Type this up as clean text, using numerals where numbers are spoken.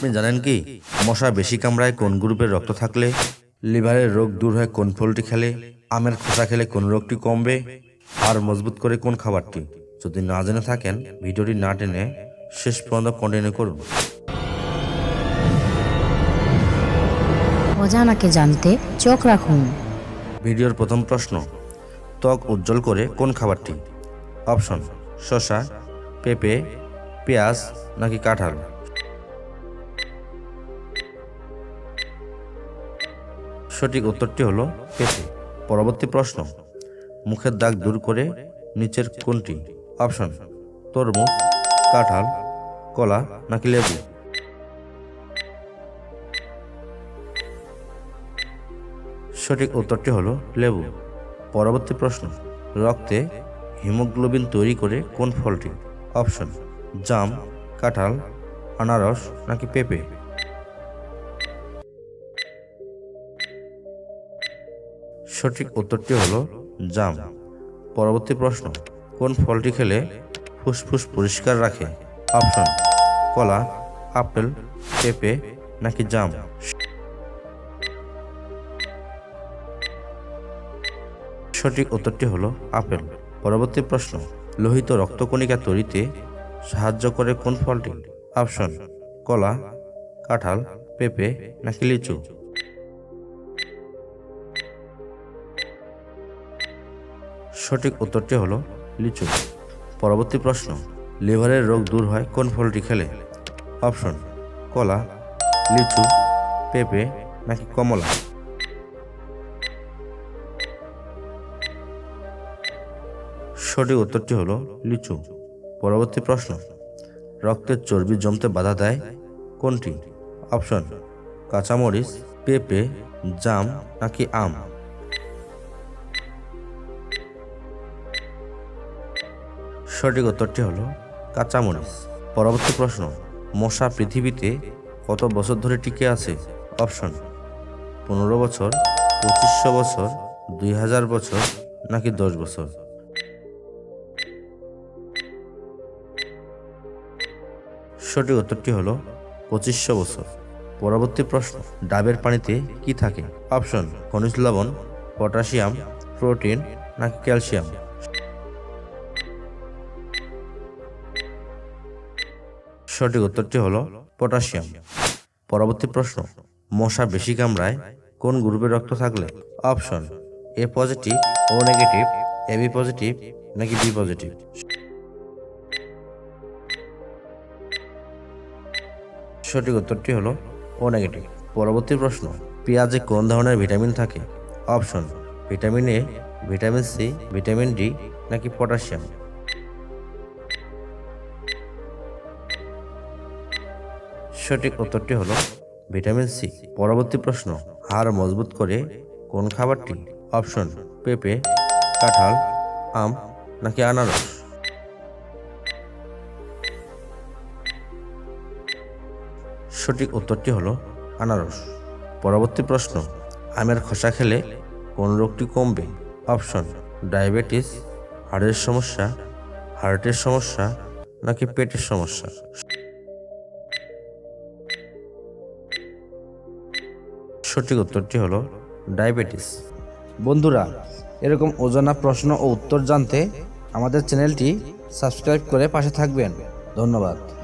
আপনি জানেন কি মশা বেশি কামড়ায় কোন গ্রুপের রক্ত থাকলে? লিভারের রোগ দূর হয় কোন ফলটি খেলে? আমের খোসা খেলে কোন রোগটি কমবে? আর মজবুত করে কোন খাবারটি? যদি না জেনে থাকেন ভিডিওটি না টেনে শেষ পর্যন্ত কন্টিনিউ করুন। অজানাকে জানতে চোখ রাখুন। ভিডিওর প্রথম প্রশ্ন, ত্বক উজ্জ্বল করে কোন খাবারটি? অপশন শসা, পেঁপে, পেঁয়াজ নাকি কাঁঠাল? সঠিক উত্তরটি হলো পেঁপে। পরবর্তী প্রশ্ন, মুখের দাগ দূর করে নিচের কোনটি? অপশন তরমুজ, কাঁঠাল, কলা নাকি লেবু? সঠিক উত্তরটি হলো লেবু। পরবর্তী প্রশ্ন, রক্তে হিমোগ্লোবিন তৈরি করে কোন ফলটি? অপশন জাম, কাঁঠাল, আনারস নাকি পেঁপে? সঠিক উত্তরটি হলো জাম। পরবর্তী প্রশ্ন, কোন ফলটি খেলে ফুসফুস পরিষ্কার রাখে? অপশন কলা, আপেল, পেঁপে নাকি জাম? সঠিক উত্তরটি হলো আপেল। পরবর্তী প্রশ্ন, লোহিত রক্তকণিকা তৈরিতে সাহায্য করে কোন ফলটি? অপশন কলা, কাঁঠাল, পেঁপে নাকি লিচু? সঠিক উত্তরটি হলো লিচু। পরবর্তী প্রশ্ন, লিভারের রোগ দূর হয় কোন ফলটি খেলে? অপশন কলা, লিচু, পেঁপে নাকি কমলা? সঠিক উত্তরটি হলো লিচু। পরবর্তী প্রশ্ন, রক্তের চর্বি জমতে বাধা দেয় কোনটি? অপশন কাঁচামরিচ, পেঁপে, জাম নাকি আম? সঠিক উত্তরটি হলো কাঁচামরিচ। পরবর্তী প্রশ্ন, মশা পৃথিবীতে কত বছর ধরে টিকে আছে? অপশন 15 বছর, 2500 বছর, 2000 বছর নাকি 10 বছর? সঠিক উত্তরটি হলো 2500 বছর। পরবর্তী প্রশ্ন, ডাবের পানিতে কি থাকে? অপশন খনিজ লবণ, পটাশিয়াম, প্রোটিন নাকি ক্যালসিয়াম? সঠিক উত্তরটি হলো পটাশিয়াম। পরবর্তী প্রশ্ন, মশা বেশি কামড়ায় কোন গ্রুপের রক্ত থাকলে? Option A positive, O negative, AB positive নাকি বি পজিটিভ? সঠিক উত্তরটি হলো ও নেগেটিভ। পরবর্তী প্রশ্ন, পেঁয়াজে কোন ধরনের ভিটামিন থাকে? Option vitamin A, vitamin C, vitamin D নাকি পটাশিয়াম? সঠিক উত্তরটি হলো ভিটামিন সি। পরবর্তী প্রশ্ন, হাড় মজবুত করে কোন খাবারটি? অপশন পেঁপে, কাঁঠাল, আম নাকি আনারস? সঠিক উত্তরটি হলো আনারস। পরবর্তী প্রশ্ন, আমের খোসা খেলে কোন রোগটি কমবে? অপশন ডায়াবেটিস, হাড়ের সমস্যা, হার্টের সমস্যা নাকি পেটের সমস্যা? সঠিক উত্তরটি হলো ডায়াবেটিস। বন্ধুরা, এরকম অজানা প্রশ্ন ও উত্তর জানতে আমাদের চ্যানেলটি সাবস্ক্রাইব করে পাশে থাকবেন। ধন্যবাদ।